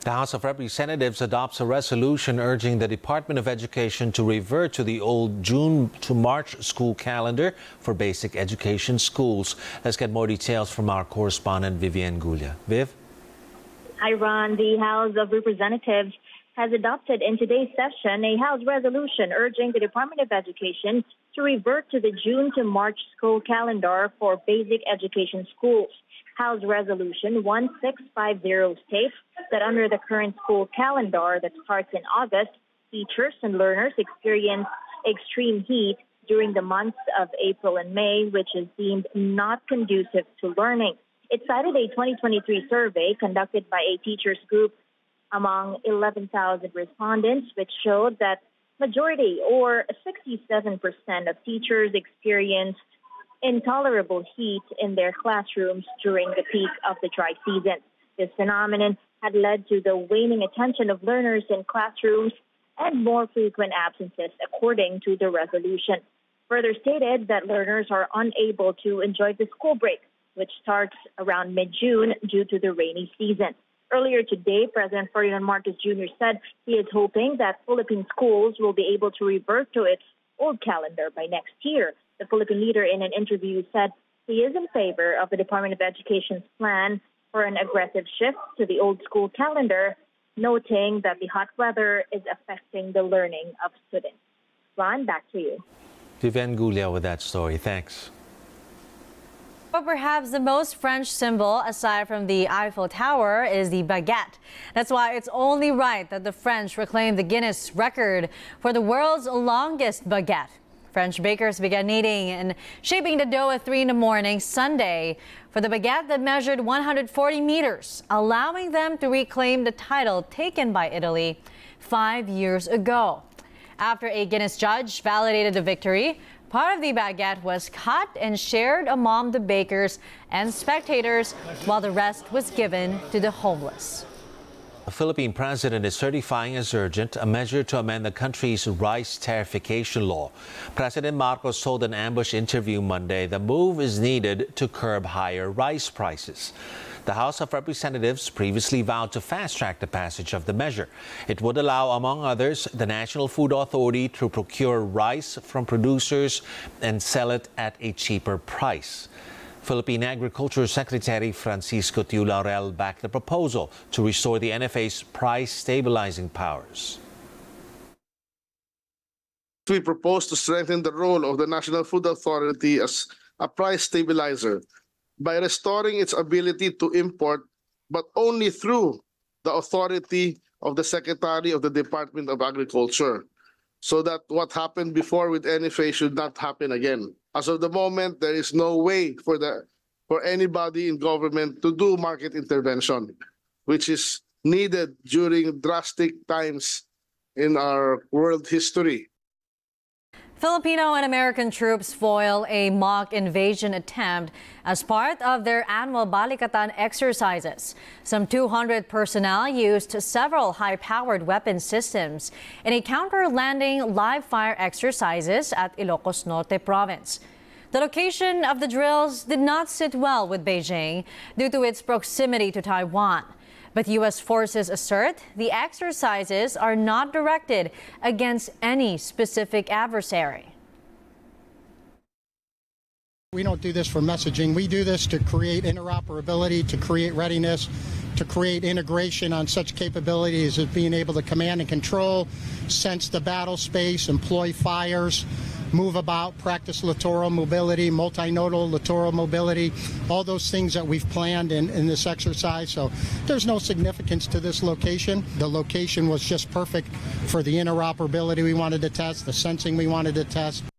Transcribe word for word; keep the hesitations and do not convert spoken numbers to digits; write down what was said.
The House of Representatives adopts a resolution urging the Department of Education to revert to the old June to March school calendar for basic education schools. Let's get more details from our correspondent Vivian Gulia. Viv? Hi, Ron. The House of Representatives has adopted in today's session a House resolution urging the Department of Education to revert to the June to March school calendar for basic education schools. House Resolution one six five zero states that under the current school calendar that starts in August, teachers and learners experience extreme heat during the months of April and May, which is deemed not conducive to learning. It cited a twenty twenty-three survey conducted by a teachers group among eleven thousand respondents, which showed that majority, or sixty-seven percent of teachers experienced intolerable heat in their classrooms during the peak of the dry season. This phenomenon had led to the waning attention of learners in classrooms and more frequent absences, according to the resolution. Further stated that learners are unable to enjoy the school break, which starts around mid-June due to the rainy season. Earlier today, President Ferdinand Marcos Junior said he is hoping that Philippine schools will be able to revert to its old calendar by next year. The Philippine leader in an interview said he is in favor of the Department of Education's plan for an aggressive shift to the old school calendar, noting that the hot weather is affecting the learning of students. Ron, back to you. Vivian Gulia with that story. Thanks. But perhaps the most French symbol, aside from the Eiffel Tower, is the baguette. That's why it's only right that the French reclaim the Guinness record for the world's longest baguette. French bakers began kneading and shaping the dough at three in the morning Sunday for the baguette that measured one hundred forty meters, allowing them to reclaim the title taken by Italy five years ago. After a Guinness judge validated the victory, part of the baguette was cut and shared among the bakers and spectators, while the rest was given to the homeless. The Philippine president is certifying as urgent a measure to amend the country's rice tariffication law. President Marcos told an ambush interview Monday the move is needed to curb higher rice prices. The House of Representatives previously vowed to fast-track the passage of the measure. It would allow, among others, the National Food Authority to procure rice from producers and sell it at a cheaper price. Philippine Agriculture Secretary Francisco Tiu Laurel backed the proposal to restore the N F A's price-stabilizing powers. We propose to strengthen the role of the National Food Authority as a price stabilizer by restoring its ability to import, but only through the authority of the Secretary of the Department of Agriculture, so that what happened before with N F A should not happen again. As of the moment, there is no way for the for anybody in government to do market intervention, which is needed during drastic times in our world history. Filipino and American troops foil a mock invasion attempt as part of their annual Balikatan exercises. Some two hundred personnel used several high-powered weapon systems in a counter-landing live-fire exercises at Ilocos Norte province. The location of the drills did not sit well with Beijing due to its proximity to Taiwan. But U S forces assert the exercises are not directed against any specific adversary. We don't do this for messaging. We do this to create interoperability, to create readiness, to create integration on such capabilities as being able to command and control, sense the battle space, employ fires, move about, practice littoral mobility, multinodal littoral mobility, all those things that we've planned in, in this exercise. So there's no significance to this location. The location was just perfect for the interoperability we wanted to test, the sensing we wanted to test.